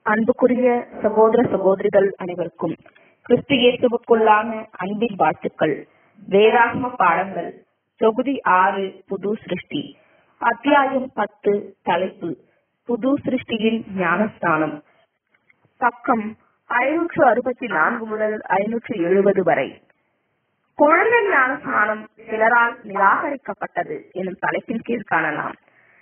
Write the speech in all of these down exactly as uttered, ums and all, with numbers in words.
அன்புக்குரிய சகோதர சகோதரிகள் அனைவருக்கும் கிறிஸ்து இயேசுவுக்குள்ளான அன்பின் வாழ்த்துக்கள். வேதாகம பாடங்கள் தொகுதி ஆறு, புது சிருஷ்டி, அத்தியாயம் பத்து, தலைப்பு புது சிருஷ்டியின் ஞானஸ்தானம். பக்கம் ஐநூற்று அறுபத்தி நான்கு முதல் ஐநூற்று எழுபது வரை. குழந்தை ஞானஸ்தானம் சிலரால் நிராகரிக்கப்பட்டது எனும் தலைப்பின் கீழ் காணலாம்.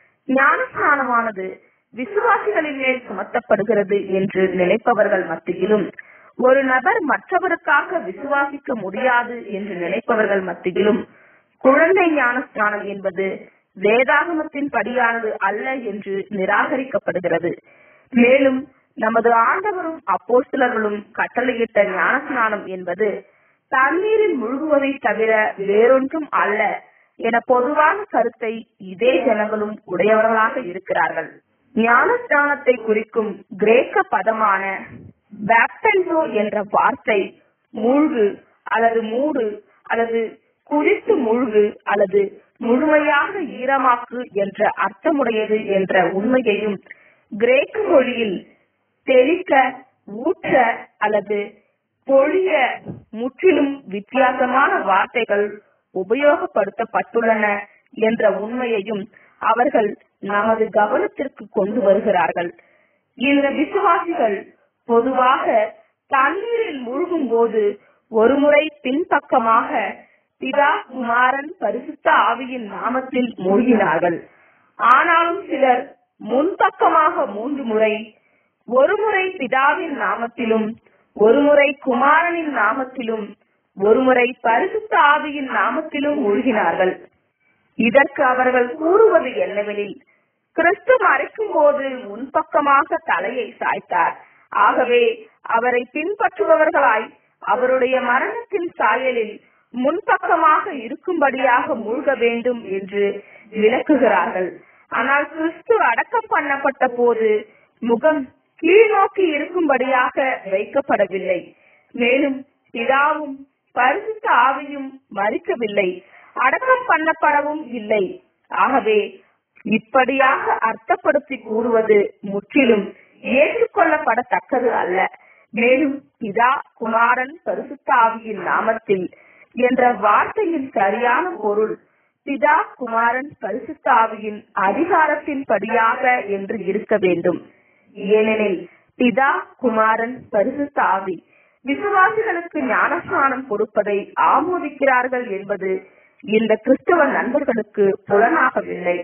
ஞானஸ்தானமானது விசுவாசிகளின் மேல் சுமத்தப்படுகிறது என்று நினைப்பவர்கள் மத்தியிலும், ஒரு நபர் மற்றவருக்காக விசுவாசிக்க முடியாது என்று நினைப்பவர்கள் மத்தியிலும் குழந்தை ஞானஸ்தானம் என்பது வேதாகமத்தின் படியானது அல்ல என்று நிராகரிக்கப்படுகிறது. மேலும் நமது ஆண்டவரும் அப்போஸ்தலர்களும் கட்டளையிட்ட ஞானஸ்நானம் என்பது தண்ணீரில் முழுகுவதை தவிர வேறொன்றும் அல்ல என பொதுவான கருத்தை இதே ஜனங்களும் உடையவர்களாக இருக்கிறார்கள். ஞானஸ்நானத்தை குறிக்கும் கிரேக்க பதமான பேப்டைசோ என்ற வார்த்தை மூழ்கு அல்லது மூடு அல்லது குதித்து மூழ்கு அல்லது முழுமையாக ஈரமாக்கு என்ற அர்த்தமுடையது என்ற உண்மையையும், கிரேக்க மொழியில் தெளிக்க, ஊற்ற அல்லது பொழிய முற்றிலும் வித்தியாசமான வார்த்தைகள் உபயோகப்படுத்தப்பட்டுள்ளன என்ற உண்மையையும் அவர்கள் நமது கவனத்திற்கு கொண்டு வருகிறார்கள். இந்த விசுவாசிகள் பொதுவாக தண்ணீரில் மூழ்கும் போது ஒருமுறை பின்பக்கமாக பிதா, குமாரன், பரிசுத்த ஆவியின் நாமத்தில் மூழ்கினார்கள். ஆனாலும் சிலர் முன்பக்கமாக மூன்று முறை, ஒருமுறை பிதாவின் நாமத்திலும், ஒருமுறை குமாரனின் நாமத்திலும், ஒருமுறை பரிசுத்த ஆவியின் நாமத்திலும் மூழ்கினார்கள். இதற்கு அவர்கள் கூறுவது என்னவெனில், கிறிஸ்து மறைக்கும் போது முன்பக்கமாக தலையை சாய்த்தார். ஆகவே அவரை பின்பற்றுபவர்களாய் அவருடைய மரணத்தின் சாயலில் முன்பக்கமாக இருக்கும்படியாக மூழ்க வேண்டும் என்று விளக்குகிறார்கள். ஆனால் கிறிஸ்து அடக்கம் பண்ணப்பட்ட போது முகம் கீழ்நோக்கி இருக்கும்படியாக வைக்கப்படவில்லை. மேலும் பிதாவும் பரிசுத்த ஆவியும் மரிக்கவில்லை, அடக்கம் பண்ணப்படவும் இல்லை. ஆகவே இப்படியாக அர்த்தப்படுத்தி கூறுவது முற்றிலும் ஏற்றுக்கொள்ளப்படத்தக்கது அல்ல. மேலும் பிதா, குமாரன், பரிசுத்த ஆவியின் நாமத்தில் என்ற வார்த்தையின் சரியான பொருள் பிதா, குமாரன், பரிசுத்த ஆவியின் அதிகாரத்தின் படியாக என்று இருக்க வேண்டும். ஏனெனில் பிதா, குமாரன், பரிசுத்த ஆவி விசுவாசிகளுக்கு ஞானஸ்நானம் கொடுப்பதை ஆமோதிக்கிறார்கள் என்பது இந்த கிறிஸ்தவ நண்பர்களுக்கு புலனாகவில்லை.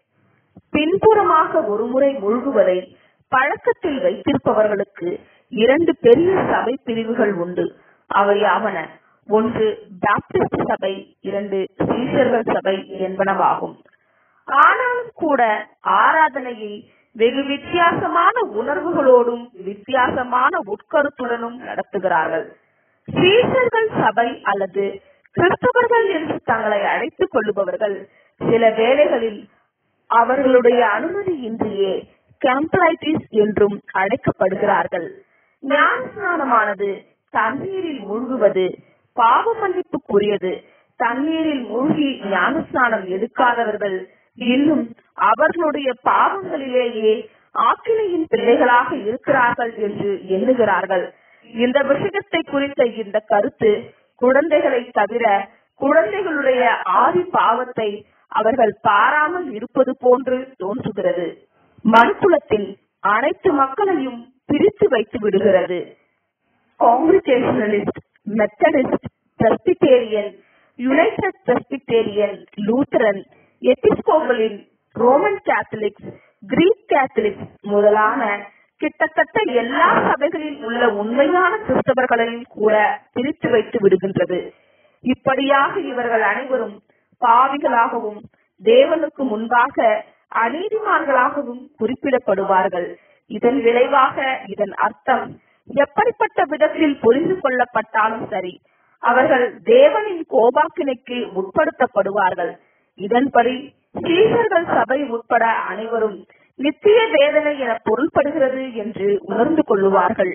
பின்புறமாக ஒருமுறை மூழ்குவதை பழக்கத்தில் வைத்திருப்பவர்களுக்கு இரண்டு பெரிய சபை பிரிவுகள் உண்டு. அவை ஆவன: ஒன்று பாப்டிஸ்ட் சபை, இரண்டு சீஷர்கள் சபை என்பனவாகும். ஆனாலும் கூட ஆராதனையை வெகு வித்தியாசமான உணர்வுகளோடும் வித்தியாசமான உட்கருத்துடனும் நடத்துகிறார்கள். சீஷர்கள் சபை அல்லது கிறிஸ்தவர்கள் என்று தங்களை அழைத்துக் கொள்ளுபவர்கள் சில வேளைகளில் அவர்களுடைய அனுமதியின்றியே கேம்பலைட்டிஸ் என்றும் அழைக்கப்படுகிறார்கள். ஞானஸ்நானமானது தண்ணீரில் மூழ்குவது பாவ மன்னிப்புக்குரியது. தண்ணீரில் மூழ்கி ஞானஸ்நானம் எடுக்காதவர்கள் இன்னும் அவர்களுடைய பாவங்களிலேயே ஆக்கினையின் பிள்ளைகளாக இருக்கிறார்கள் என்று எண்ணுகிறார்கள். இந்த விஷயத்தை குறித்த இந்த கருத்து குழந்தைகளை தவிர குழந்தைகளுடைய ஆதி பாவத்தை அவர்கள் பாராமல் இருப்பது போன்று தோன்றுகிறது. மனுக்குலத்தின் அனைத்து மக்களையும் பிரித்து வைத்து விடுகிறது. Congregationalist, Methodist, Presbyterian, United Presbyterian, Lutheran, Episcopalian, Roman Catholics, Greek Catholics முதலான கிட்டத்தட்ட எல்லா சபைகளில் உள்ள உண்மையான கிறிஸ்தவர்களையும் கூட பிரித்து வைத்து விடுகின்றது. இப்படியாக இவர்கள் அனைவரும் பாவிகளாகவும் தேவனுக்கு முன்பாக அநீதிமான்களாகவும் குறிப்பிடப்படுவார்கள். இதன் விளைவாக இதன் அர்த்தம் எப்படிப்பட்ட விதத்தில் புரிந்து கொள்ளப்பட்டாலும் சரி, அவர்கள் தேவனின் கோபாக்கினைக்கு உட்படுத்தப்படுவார்கள். இதன்படி சீஷர்கள் சபை உட்பட அனைவரும் நித்திய வேதனை என பொருள்படுகிறது என்று உணர்ந்து கொள்ளுவார்கள்.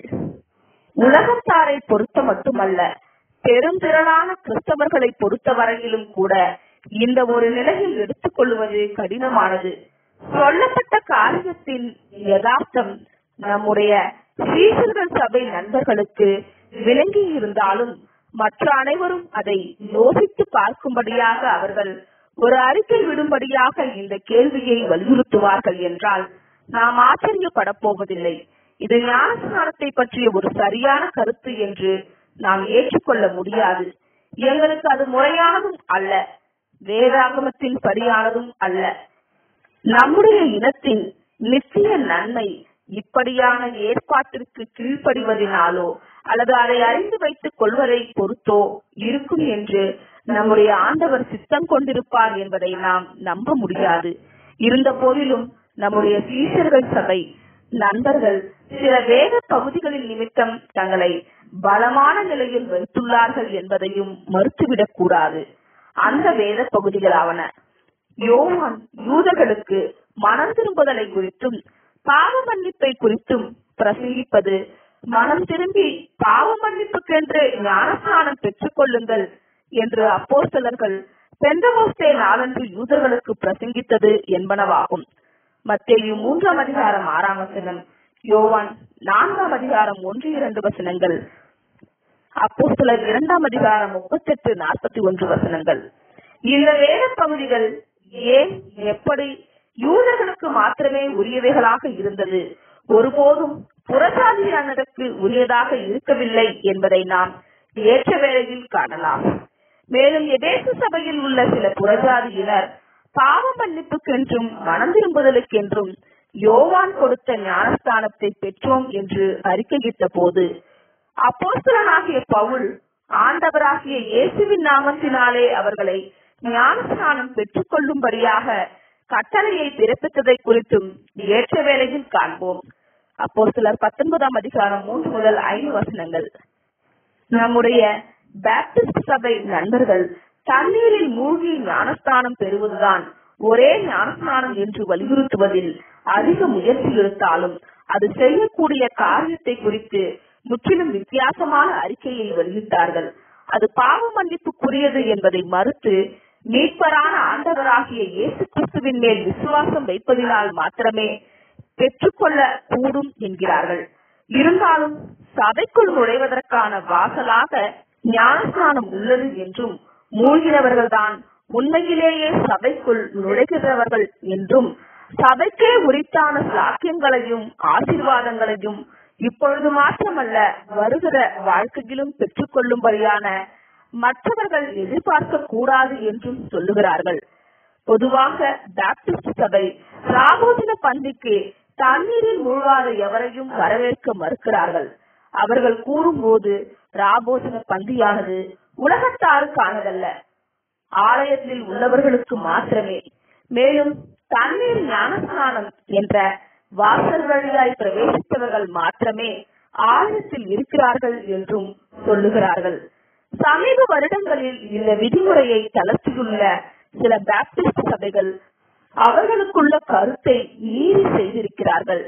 உலகத்தாரை பொறுத்த மட்டுமல்ல, பெருந்திரளான கிறிஸ்தவர்களை பொறுத்த வரையிலும் கூட இந்த ஒரு நிலையில் எடுத்துக் கொள்வது கடினமானது. சொல்லப்பட்ட காரியத்தின் யதார்த்தம் நம்முடைய சீஷர்கள் சபை நண்பர்களுக்கு விளங்கி இருந்தாலும் மற்ற அனைவரும் அதை யோசித்து பார்க்கும்படியாக அவர்கள் ஒரு அறிக்கை விடும்படியாக இந்த கேள்வியை வலியுறுத்துவார்கள் என்றால் நாம் ஆச்சரியப்பட போவதில்லை. இது ஞானஸ்நானத்தை பற்றிய ஒரு சரியான கருத்து என்று நாம் ஏற்றுக்கொள்ள முடியாது. எங்களுக்கு அது முறையானதும் அல்ல, வேதாகமத்தின் படியானதும் அல்ல. நம்முடைய இனத்தின் நித்திய நன்மை இப்படியான ஏற்பாட்டிற்கு கீழ்ப்படிவதனாலோ அல்லது அதை அறிந்து வைத்துக் கொள்வதை பொறுத்தோ இருக்கும் என்று நம்முடைய ஆண்டவர் சித்தம் கொண்டிருப்பார் என்பதை நாம் நம்ப முடியாது. இருந்த போதிலும் நம்முடைய சீஷர்கள் சபை நண்பர்கள் சில வேத பகுதிகளின் நிமித்தம் தங்களை பலமான நிலையில் வைத்துள்ளார்கள் என்பதையும் மறுத்துவிடக் கூடாது. அந்த வேத பகுதிகளாவன: யோவான் யூதர்களுக்கு மனம் திரும்புதலை குறித்தும் பாவ மன்னிப்பை குறித்தும் பிரசங்கிப்பது, மனம் திரும்பி பாவ மன்னிப்புக்கென்று ஞானஸ்நானம் பெற்றுக் கொள்ளுங்கள் என்று அப்போஸ்தலர்கள் பெந்தகோஸ்தே நாளன்று யூதர்களுக்கு பிரசங்கித்தது என்பனவாகும். மத்தேயு மூன்றாம் அதிகாரம் ஆறாம் வசனம், யோவான் நான்காம் அதிகாரம் ஒன்று இரண்டு வசனங்கள், அப்போஸ்தலர் இரண்டாம் அதிகாரம் முப்பத்தி எட்டு நாற்பத்தி ஒன்று வசனங்கள். இந்த வேத பகுதிகள் ஏன் எப்படி யூதர்களுக்கு மாத்திரமே உரியவைகளாக இருந்தது, ஒருபோதும் புறஜாதியானதற்கு உரியதாக இருக்கவில்லை என்பதை நாம் ஏற்ற வேளையில் காணலாம். மேலும் எபேசு சபையில் உள்ள சில புறஜாதியினர் பாவ மன்னிப்புக்கென்றும் மனம் திரும்புதலுக்கென்றும் யோவான் கொடுத்த ஞானஸ்தானத்தை பெற்றோம் என்று அறிக்கையிட்ட போது அப்போஸ்தலனாகிய பவுல் ஆண்டவராகிய இயேசுவின் நாமத்தினாலே அவர்களை ஞானஸ்தானம் பெற்றுக் கொள்ளும்படியாக கட்டளையை பிறப்பித்ததை குறித்தும் ஏற்ற வேளையில் காண்போம். அப்போஸ்தலர் பத்தொன்பதாம் அதிகாரம் மூன்று முதல் ஐந்து வசனங்கள். நம்முடைய பாப்டிஸ்ட் சபை நண்பர்கள் தண்ணீரில் மூழ்கி ஞானஸ்தானம் பெறுவதுதான் ஒரே ஞானஸ்நானம் என்று வலியுறுத்துவதில் அதிக முயற்சி எடுத்தாலும் அது செய்யக்கூடிய காரியத்தை குறித்து முற்றிலும் வித்தியாசமான அறிக்கையை வெளியிட்டார்கள். அது பாவ மன்னிப்புக்குரியது என்பதை மறுத்து மீட்பரான ஆண்டவராகிய இயேசு கிறிஸ்துவின் மேல் விசுவாசம் வைப்பதினால் மாத்திரமே பெற்றுக்கொள்ள கூடும் என்கிறார்கள். இருந்தாலும் சபைக்குள் நுழைவதற்கான வாசலாக ஞானஸ்நானம் உள்ளது என்றும் மூழ்கினவர்கள் தான் உண்மையிலேயே சபைக்குள் நுழைகிறவர்கள் என்றும் சபைக்கே உரித்தான சாக்கியங்களையும் ஆசீர்வாதங்களையும் இப்பொழுது மாத்திரமல்ல வருகிற வாழ்க்கையிலும் பெற்றுக் கொள்ளும்படியான மற்றவர்கள் எதிர்பார்க்க கூடாது என்றும் சொல்லுகிறார்கள். பொதுவாக பாப்டிஸ்ட் சபை ராபோஜன பந்திக்கு தண்ணீரில் மூழ்காத எவரையும் வரவேற்க மறுக்கிறார்கள். அவர்கள் கூறும்போது ராபோஜன பந்தியானது உலகத்தாருக்கானதல்ல, ஆலயத்தில் உள்ளவர்களுக்கு மாத்திரமே. மேலும் தண்ணீர் ஞானஸ்நானம் என்ற வாசல் வழியாய் பிரவேசித்தவர்கள் மாத்திரமே ஆலயத்தில் இருக்கிறார்கள் என்றும் சொல்லுகிறார்கள். சமீப வருடங்களில் இந்த விதிமுறையை தளர்த்தியுள்ள சில பாப்டிஸ்ட் சபைகள் அவர்களுக்குள்ள கருத்தை மீறி செய்திருக்கிறார்கள்.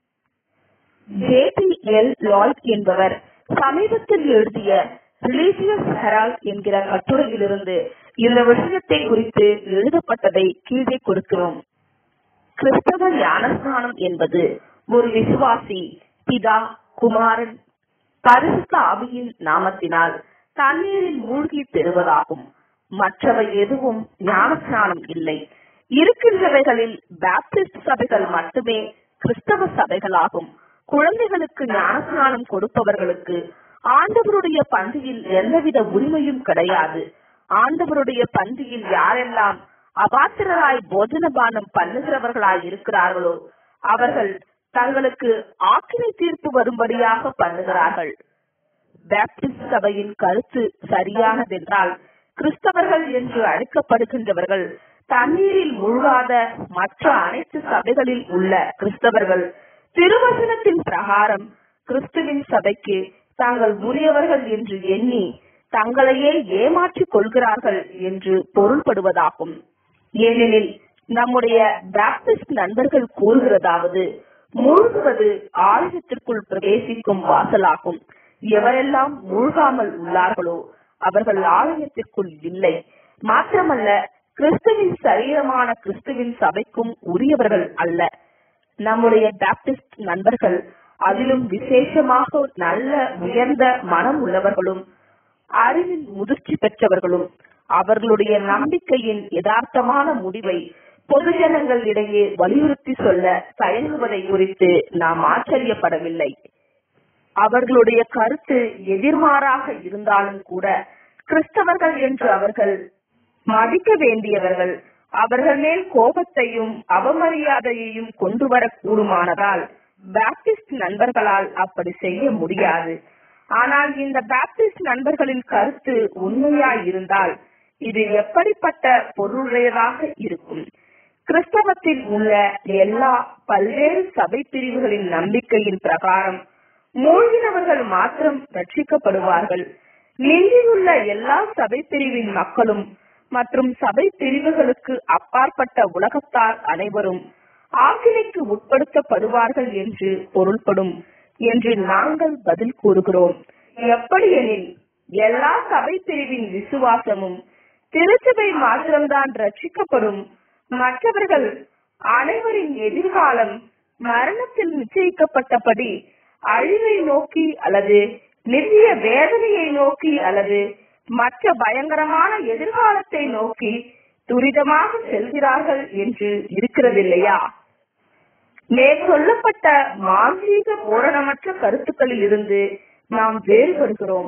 ஜே பி எல் லாய்ட் என்பவர் சமீபத்தில் எழுதிய ரிலிஜியஸ் ஹெரால்ட் என்கிற கட்டுரையிலிருந்து இந்த விஷயத்தை குறித்து எழுதப்பட்டதை கீழே கொடுக்கிறோம். கிறிஸ்தவ ஞானஸ்நானம் என்பது ஒரு விசுவாசி பிதா, குமாரன், பரிசுத்த ஆவியின் நாமத்தினால் தண்ணீரில் மூழ்கி பெறுவதாகும். மற்றவை எதுவும் ஞானஸ்நானம் இல்லை. இருக்கின்றவைகளில் பாப்டிஸ்ட் சபைகள் மட்டுமே கிறிஸ்தவ சபைகளாகும். குழந்தைகளுக்கு ஞானஸ்நானம் கொடுப்பவர்களுக்கு ஆண்டவருடைய பந்தியில் எந்தவித உரிமையும் கிடையாது. ஆண்டவருடைய பந்தியில் யாரெல்லாம் அபாத்திரராய் போஜனபானம் பண்ணுகிறவர்களாய் இருக்கிறார்களோ அவர்கள் தங்களுக்கு ஆக்கினை தீர்ப்பு வரும்படியாக பண்ணுகிறார்கள். பாப்டிஸ்ட் சபையின் கருத்து சரியானதென்றால் கிறிஸ்தவர்கள் என்று அழைக்கப்படுகின்றவர்கள் தண்ணீரில் மூழ்காத மற்ற அனைத்து சபைகளில் உள்ள கிறிஸ்தவர்கள் திருவசனத்தின் பிரகாரம் கிறிஸ்துவின் சபைக்கு தாங்கள் உரியவர்கள் என்று எண்ணி தங்களையே ஏமாற்றிக் கொள்கிறார்கள் என்று பொருள்படுவதாகும். ஏனெனில் நம்முடைய பாப்டிஸ்ட் நண்பர்கள் கூறுகிறதாவது, மூழ்குவது ஆலயத்திற்குள் பிரவேசிக்கும் வாசலாகும். எவரெல்லாம் மூழ்காமல் உள்ளார்களோ அவர்கள் ஆலயத்திற்குள் இல்லை. மாத்திரமல்ல, கிறிஸ்துவின் சரீரமான கிறிஸ்துவின் சபைக்கும் உரியவர்கள் அல்ல. நம்முடைய பாப்டிஸ்ட் நண்பர்கள் அதிலும் விசேஷமாக நல்ல உயர்ந்த மனம் உள்ளவர்களும் அறிவின் முதிர்ச்சி பெற்றவர்களும் அவர்களுடைய நம்பிக்கையின் யதார்த்தமான முடிவை பொதுஜனங்களிடையே வலியுறுத்தி சொல்ல தயங்குவதை குறித்து நாம் ஆச்சரியப்படவில்லை. அவர்களுடைய கருத்து எதிர்மாறாக இருந்தாலும் கூட கிறிஸ்தவர்கள் என்று அவர்கள் மதிக்க வேண்டியவர்கள் அவர்கள் மேல் கோபத்தையும் அவமரியாதையையும் கொண்டு வரக்கூடுமானதால் பாப்டிஸ்ட் நண்பர்களால் அப்படி செய்ய முடியாது. ஆனால் இந்த பாப்டிஸ்ட் நண்பர்களின் கருத்து உண்மையாய் இருந்தால் இது எப்படிப்பட்ட பொருளுடையதாக இருக்கும்? கிறிஸ்தவத்தில் உள்ள எல்லா பல்வேறு சபை பிரிவுகளின் நம்பிக்கையின் பிரகாரம் மூழ்கினவர்கள் மாத்திரம் ரட்சிக்கப்படுவார்கள். நின்றியுள்ள எல்லா சபை பிரிவின் மக்களும் மற்றும் சபை பிரிவுகளுக்கு அப்பாற்பட்ட உலகத்தார் அனைவரும் ஆக்கினைக்கு உட்படுத்தப்படுவார்கள் என்று பொருள்படும் என்று நாங்கள் பதில் கூறுகிறோம். எப்படியெனில் எல்லா சபை பிரிவின் விசுவாசமும் திருச்சபை மாத்திரம்தான் ரட்சிக்கப்படும். மற்றவர்கள் அனைவரின் எதிர்காலம் மரணத்தில் நிச்சயிக்கப்பட்டபடி அழிவை நோக்கி அல்லது நித்திய வேதனையை நோக்கி அல்லது மற்ற பயங்கரமான எதிர்காலத்தை நோக்கி துரிதமாக செல்கிறார்கள் என்று இருக்கிறதில்லையா? மேற்கொள்ளப்பட்ட மானசீக பூரணமற்ற கருத்துக்களில் இருந்து நாம் வேறுபடுகிறோம்.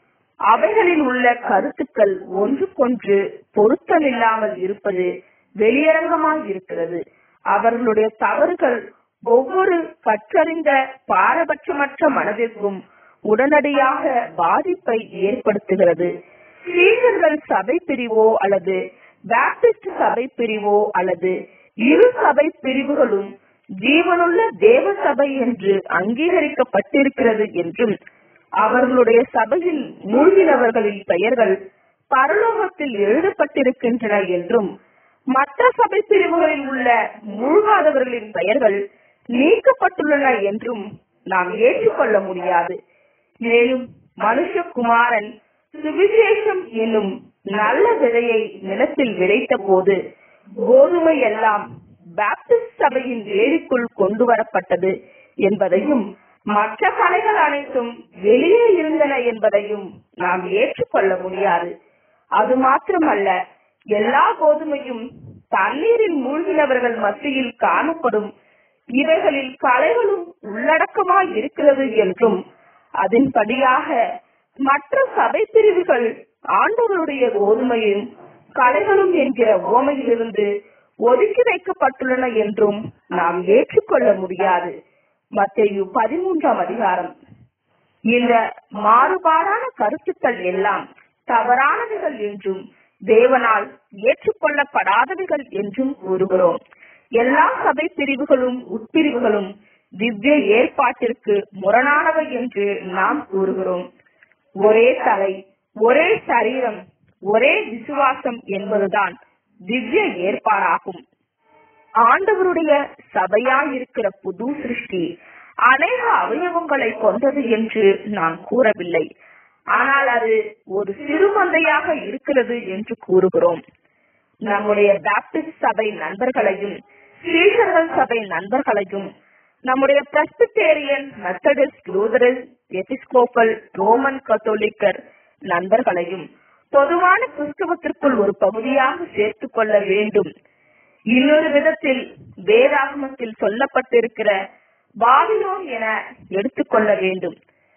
அவைகளில் உள்ள கருத்துக்கள் ஒன்றுக்கொன்று பொருத்தமில்லாமல் இருப்பது வெளியரங்கமாய் இருக்கிறது. அவர்களுடைய தவறுகள் ஒவ்வொரு கற்றறிந்த பாரபட்சமற்ற மனதிற்கும் உடனடியாக பாதிப்பை ஏற்படுத்துகிறது. சீடர்கள் சபை பிரிவோ அல்லது பாப்டிஸ்ட் சபை பிரிவோ அல்லது இரு சபை பிரிவுகளும் ஜீவனுள்ள தேவ சபை என்று அங்கீகரிக்கப்பட்டிருக்கிறது என்றும் அவர்களுடைய சபையில் மூழ்கினவர்களின் பெயர்கள் பரலோகத்தில் எழுதப்பட்டிருக்கின்றன என்றும் மற்ற சபை பிரிவுகளில் உள்ள மூழ்காதவர்களின் பெயர்கள் நீக்கப்பட்டுள்ளன என்றும் நாம் ஏற்றுக்கொள்ள முடியாது. மேலும் மனுஷகுமாரன் சுவிசேஷம் என்னும் நல்ல விதையை நிலத்தில் விதைத்த போது கோதுமை எல்லாம் பாப்டிஸ்ட் சபையின் வேலிக்குள் கொண்டு வரப்பட்டது என்பதையும் மற்ற கலைகள் அனைத்தும் வெளியே இருந்தன என்பதையும் நாம் ஏற்றுக்கொள்ள முடியாது. அது மாத்திரமல்ல, எல்லா கோதுமையும் தண்ணீரில் மூழ்கினவர்கள் மத்தியில் காணப்படும் இவைகளில் கலைகளும் உள்ளடக்கமாய் இருக்கிறது என்றும் அதன்படியாக மற்ற சபை பிரிவுகள் ஆண்டவருடைய கோதுமையும் கலைகளும் என்கிற உவமையிலிருந்து ஒதுக்கி வைக்கப்பட்டுள்ளன என்றும் நாம் ஏற்றுக்கொள்ள முடியாது. மத்தேயு பதிமூன்றாம் அதிகாரம். இந்த மாறுபாடான கருத்துக்கள் எல்லாம் தவறானவைகள் என்றும் தேவனால் ஏற்றுக்கொள்ளப்படாதவைகள் என்றும் கூறுகிறோம். எல்லா சபை பிரிவுகளும் உட்பிரிவுகளும் திவ்ய ஏற்பாட்டிற்கு முரணானவை என்று நாம் கூறுகிறோம். ஒரே தலை, ஒரே சரீரம், ஒரே விசுவாசம் என்பதுதான் திவ்ய ஏற்பாடாகும். ஆண்டவருடைய சபையாயிருக்கிற புது சிருஷ்டி அநேக அவயவங்களை கொண்டது என்று நான் கூறவில்லை. ஆனால் அது ஒரு சிறு மந்தையாக இருக்கிறது என்று கூறுகிறோம். நம்முடைய பாப்டிஸ்ட் சபை நண்பர்களையும் சீஷர்கள் சபை நண்பர்களையும் நம்முடைய Presbyterian, Methodist, Lutheran, Episcopal, Roman கத்தோலிக்கர் நண்பர்களையும் பொதுவான கிறிஸ்தவத்திற்குள் ஒரு பகுதியாக சேர்த்துக் கொள்ள வேண்டும். இன்னொரு விதத்தில் வேதாகமத்தில் சொல்லப்பட்டிருக்கிற பாபிலோன் என எடுத்துக்கொள்ள வேண்டும்.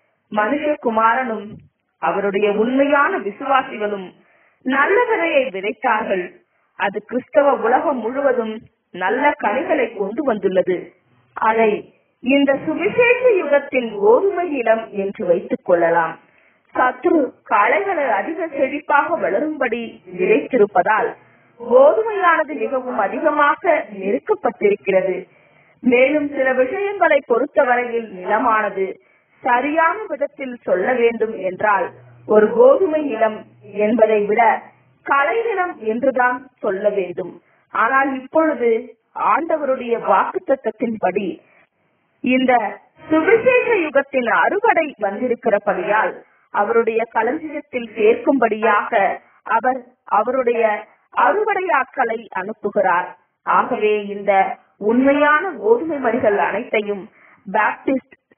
மனுஷகுமாரனும் அவருடைய உண்மையான விசுவாசிகளும் நல்ல விதையை விதைத்தார்கள். அது கிறிஸ்தவ உலகம் முழுவதும் நல்ல கனிகளை கொண்டு வந்துள்ளது. அதை இந்த சுவிசேஷ யுகத்தின் கோதுமை நிலம் என்று வைத்துக் கொள்ளலாம். சத்ரு களைகளை அதிக செழிப்பாக வளரும்படி விதைத்திருப்பதால் கோதுமையானது மிகவும் அதிகமாக நெருக்கப்பட்டிருக்கிறது. மேலும் சில விஷயங்களை பொறுத்தவரையில் நிலமானது சரியான விதத்தில் சொல்ல வேண்டும் என்றால் ஒரு கோதுமை நிலம் என்பதை விட களை நிலம் என்றுதான் சொல்ல வேண்டும். ஆனால் இப்பொழுது ஆண்டவருடைய வாக்குத்தத்தத்தின்படி இந்த சுவிசேஷ யுகத்தின் அறுவடை வந்திருக்கிறபடியால் அவருடைய களஞ்சியத்தில் சேர்க்கும்படியாக அவர் அவருடைய அறுவடையாட்களை அனுப்புகிறார். ஆகவே இந்த உண்மையான கோதுமை மணிகள் அனைத்தையும் பாப்டிஸ்ட்,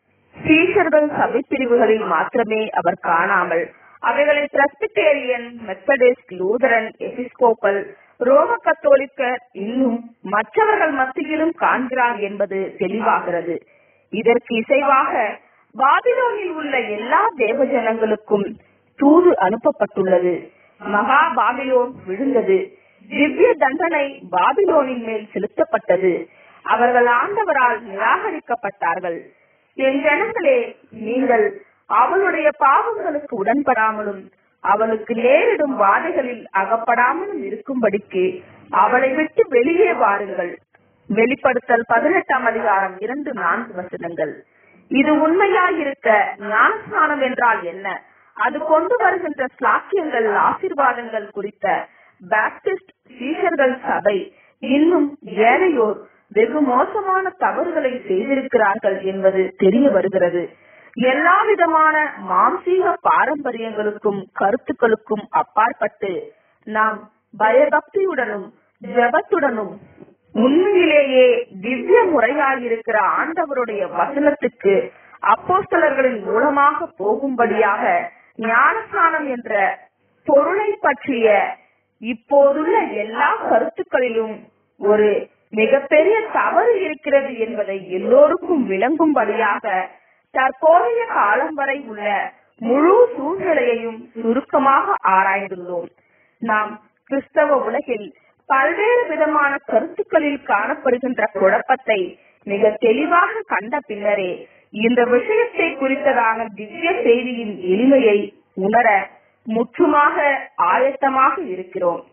சீஷர்கள் சபை பிரிவுகளில் மாத்திரமே அவர் காணாமல் அவைகளை பிரெஸ்பிட்டேரியன், மெத்தடிஸ்ட், லூதரன், எபிஸ்கோப்பல், ரோம கத்தோலிக்கர் இன்னும் மற்றவர்கள் மத்தியிலும் காண்கிறார் என்பது தெளிவாகிறது. இதற்கு இசைவாக பாபிலோனில் உள்ள எல்லா தேவஜனங்களுக்கும் தூது அனுப்பப்பட்டுள்ளது. மகா பாபிலோன் விழுந்தது. திவ்ய தண்டனை பாபிலோனின் மேல் செலுத்தப்பட்டது. அவர்கள் ஆண்டவரால் நிராகரிக்கப்பட்டார்கள். என் ஜனங்களே, நீங்கள் அவளுடைய பாவங்களுக்கு உடன்படாமலும் அவளுக்கு நேரிடும் வாதைகளில் அகப்படாமலும் இருக்கும்படிக்கு அவளை விட்டு வெளியே வாருங்கள். வெளிப்படுத்தல் பதினெட்டாம் அதிகாரம் இரண்டு நான்கு வசனங்கள். இது உண்மையாயிருக்க ஞானஸ்நானம் என்றால் என்ன? அது கொண்டு வருகின்ற ஸ்லாக்கியங்கள், ஆசீர்வாதங்கள் குறித்த பாப்டிஸ்ட் சீஷர்கள் சபை இன்னும் ஏழையோர் வெகு மோசமான தவறுகளை செய்திருக்கிறார்கள் என்பது தெரிய வருகிறது. எல்லா விதமான மாம்சீக பாரம்பரியங்களுக்கும் கருத்துக்களுக்கும் அப்பாற்பட்டு நாம் பயபக்தியுடனும் ஜபத்துடனும் உண்மையிலேயே திவ்ய முறையாயிருக்கிற ஆண்டவருடைய வசனத்துக்கு அப்போஸ்தலர்களின் மூலமாக போகும்படியாக ஞானஸ்நானம் என்ற பொருளை பற்றிய இப்போதுள்ள எல்லா கருத்துக்களிலும் ஒரு மிகப்பெரிய தவறு இருக்கிறது என்பதை எல்லோருக்கும் விளங்கும்படியாக தற்போதைய காலம் வரை உள்ள முழு சூழ்நிலையையும் சுருக்கமாக ஆராய்ந்துள்ளோம். நாம் கிறிஸ்தவ உலகில் பல்வேறு விதமான கருத்துக்களில் காணப்படுகின்ற குழப்பத்தை மிக தெளிவாக கண்ட பின்னரே இந்த விஷயத்தை குறித்ததான திவ்ய செய்தியின் எளிமையை உணர முற்றுமாக ஆயத்தமாக இருக்கிறோம்.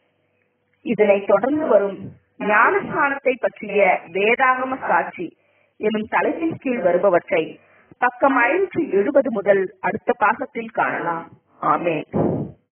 இதனை தொடர்ந்து வரும் ஞானஸ்நானத்தை பற்றிய வேதாகம சாட்சி எனும் தலைப்பின் கீழ் வருபவற்றை பக்கம் ஐநூற்றி எழுபது முதல் அடுத்த பாகத்தில் காணலாம். ஆமென்.